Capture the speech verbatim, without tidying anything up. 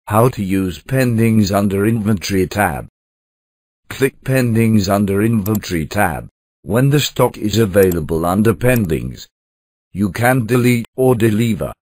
How to use pendings under Inventory tab. Click Pendings under Inventory tab. When the stock is available under Pendings, you can delete or deliver